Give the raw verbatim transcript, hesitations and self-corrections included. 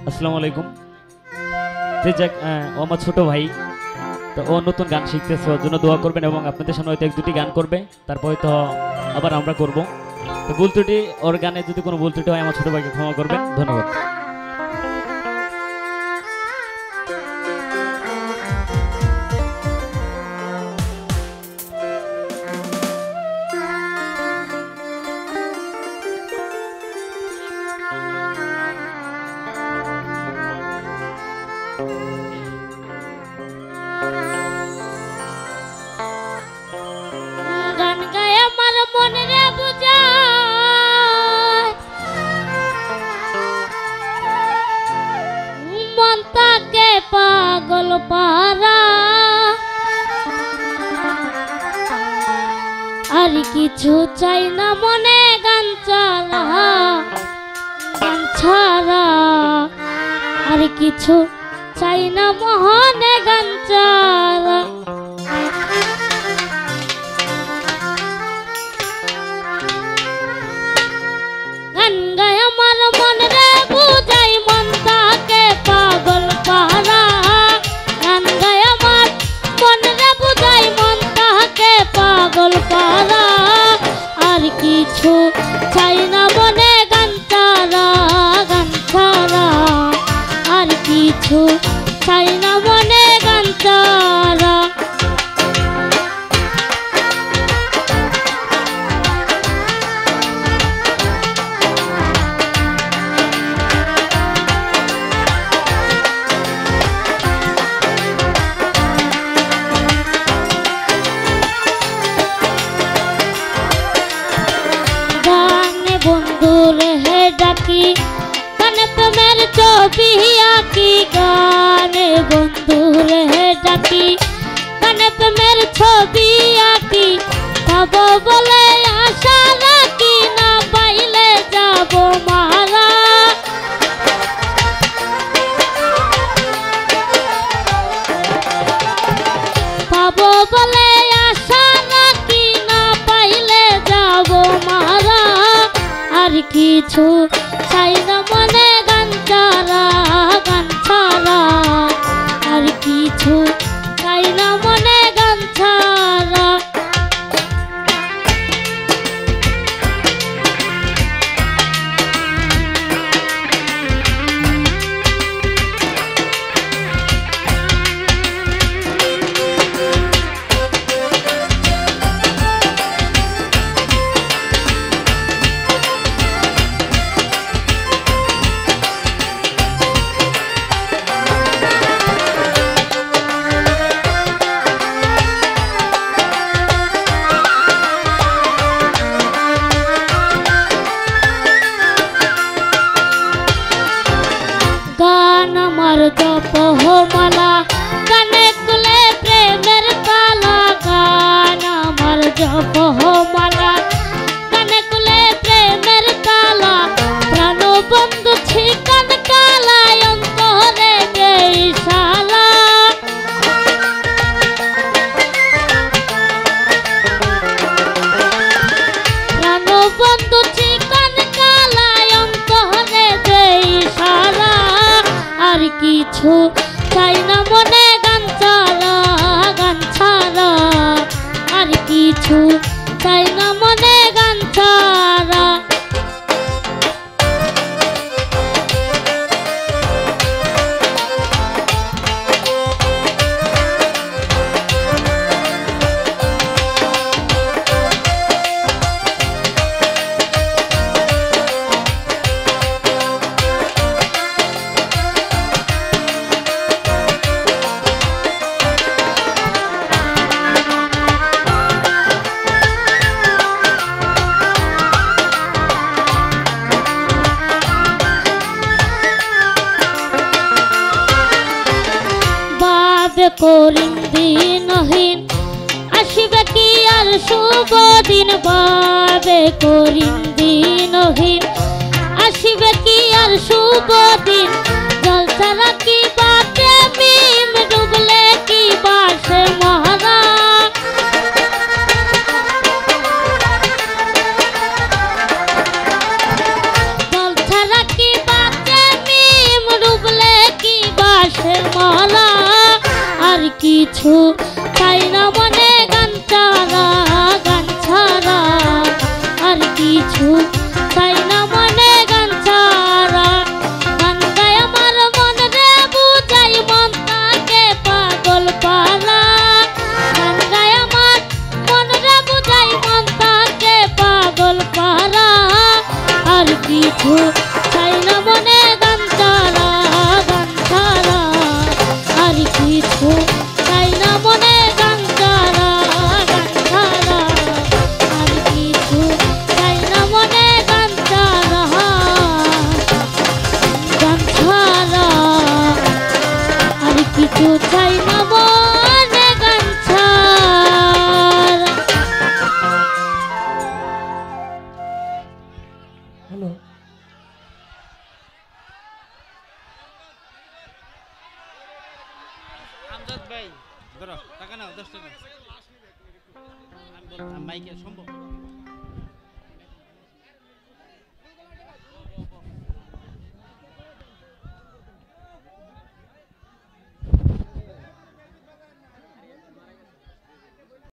আসসালামু আলাইকুম। যে যাক ও আমার ছোট ভাই, তো ও নতুন গান শিখতেছে, ওর জন্য দোয়া করবেন এবং আপনাদের সামনে হয়তো এক দুটি গান করবে, তারপর হয়তো আবার আমরা করব। তো ভুল ত্রুটি, ওর গানে যদি কোনো ভুল ত্রুটি হয় আমার ছোট ভাইকে ক্ষমা করবেন। ধন্যবাদ। গান গায় আমার মনে রে বুঝায়, মন তাকে পাগল পারা, আর কিছু চাই না মনে গান ছাড়া, গান ছাড়া আর কিছু চাই না মনে গান ছাড়া। গান গায় আমার মন রে বুঝাই, মন তাকে পাগল পারা। গান গায় আমার মন রে বুঝাই, মন তাকে পাগল পারা, আর কিছু চাই না মনে গান ছাড়া, গান ছাড়া আর কিছু চাই না মনে গান ছাড়া। বন্ধুরে হে ডাকি, গানে প্রেমের ছবি আঁকি, গানে বন্ধুরে হে ডাকি, গানে প্রেমের ছবি আঁকি, পাবো বলে আশা রাখি, না পাইলে যাব মারা। পাবো বলে আশা রাখি, না পাইলে যাব মারা, আর কিছু চাই না মনে গান ছাড়া, গান ছাড়া আর কিছু চাই না মনে গান ছাড়া। গান আমার জপ মালা, গানে কুলে প্রেমের তালা, গান আমার জপ মালা, গানে কুলে প্রেমের তালা, প্রাণ বন্ধু ঠিকান কালা, অন্তরে গেই শালা। প্রাণ বন্ধু ঠিকান কালা, অন্তরে গেই শালা, আর কিছু চাই না মনে গান ছাড়া, গান ছাড়া আর কিছু চাই না মনে গান ছাড়া। করিম দিনহীন আসিবে কি আর শুভ দিন, বাবে করিম দিনহীন আসিবে কি আর শুভ দিন, জল ছাড়া কি বাতে মিম, ডুবলে কি বাসে মহারা। জল ছাড়া কি বাতে মিম, ডুব কিছু চাই না মনে গান ছাড়া গান ছাড়া আর কিছু চাই না মনে গান ছাড়া গান গায় আমার মন রে বুঝাই মন তাকে পাগল পারা গান গায় আমার মন রে বুঝাই মন তাকে পাগল পারা আর কিছু চাই না মনে গান ছাড়া গান ছাড়া আর কিছু চাই না মনে গান ছাড়া গান ছাড়া আর কিছু চাই না মনে গান ছাড়া গান ছাড়া আর কিছু চাই না মনে গান ছাড়া। হ্যালো আমজাদ ভাই ধরো টাকা নাও দশ টাকা আমি বল- মাইকে সম্ভব